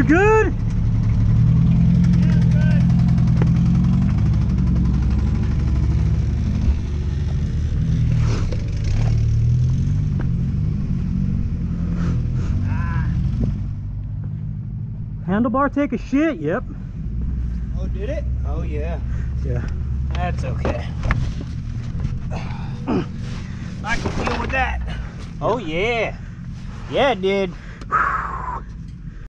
You good? Handlebar take a shit? Yep. Oh, did it? Oh, yeah. Yeah. That's okay. I can deal with that. Oh, yeah. Yeah, it did.